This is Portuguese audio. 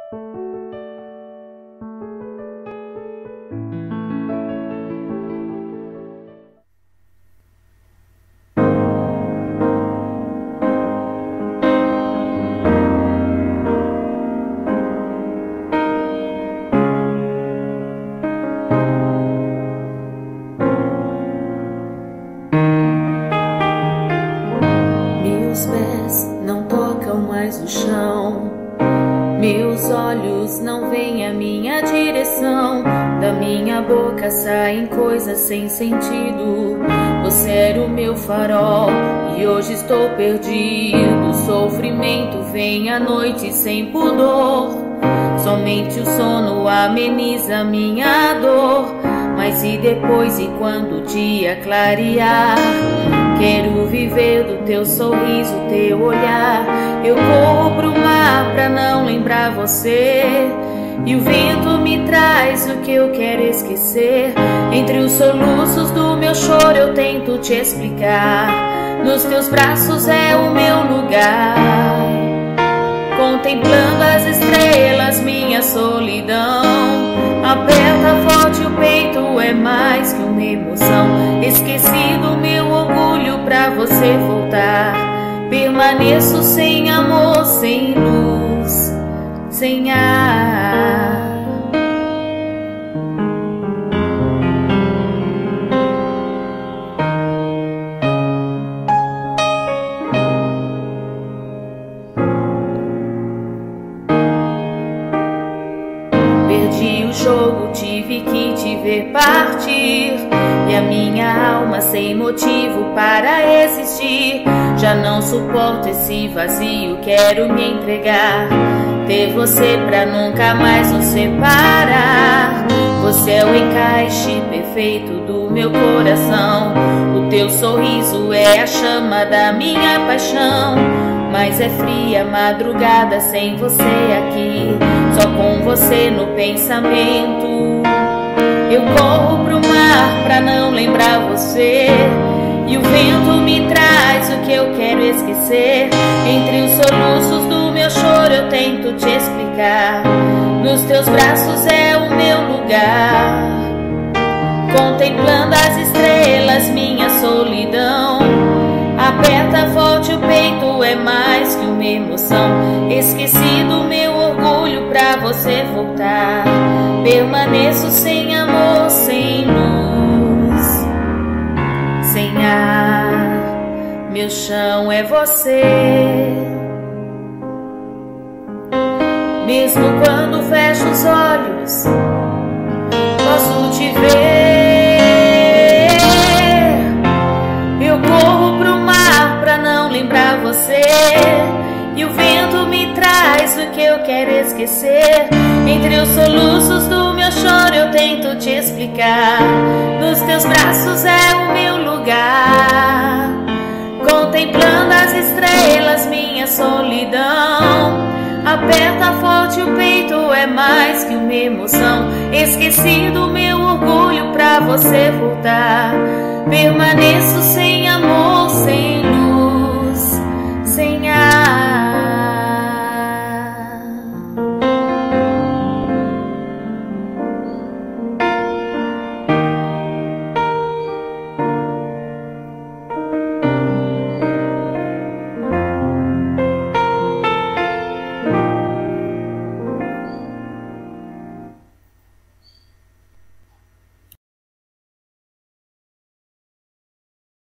Meus pés não tocam mais o chão, meus olhos não veem a minha direção, da minha boca saem coisas sem sentido. Você era o meu farol e hoje estou perdido. Sofrimento vem à noite sem pudor, somente o sono ameniza minha dor. Mas e depois, e quando o dia clarear? Quero viver do teu sorriso, teu olhar. Eu corro pro mar pra não lembrar você, e o vento me traz o que eu quero esquecer. Entre os soluços do meu choro eu tento te explicar. Nos teus braços é o meu lugar, contemplando as estrelas, minha solidão. Aperta forte o peito, é mais que uma emoção. Esqueci do meu orgulho pra você voltar. Permaneço sem amor, sem luz, sem ar. Perdi o jogo, tive que te ver partir, e a minha alma sem motivo para existir. Já não suporto esse vazio, quero me entregar, ter você pra nunca mais nos separar. Você é o encaixe perfeito do meu coração, o teu sorriso é a chama da minha paixão. Mas é fria a madrugada sem você aqui, só com você no pensamento. Eu corro pro mar pra não lembrar você, e o vento me traz o que eu quero esquecer. Entre os soluços do meu choro eu tento te explicar. Nos teus braços é o meu lugar, contemplando as estrelas, minha solidão. Aperta forte o peito, é mais que uma emoção. Esqueci do meu orgulho pra você voltar. Permaneço sem amor, sem luz, sem ar. Meu chão é você. Mesmo quando fecho os olhos, posso te ver. Eu corro pro mar pra não lembrar você, e o vento me traz o que eu quero esquecer. Entre os soluços do meu choro eu tento te explicar. Nos teus braços é o meu lugar, contemplando as estrelas, minha solidão. Aperta forte o peito, é mais que uma emoção. Esqueci do meu orgulho pra você voltar. Permaneço sem amor, sem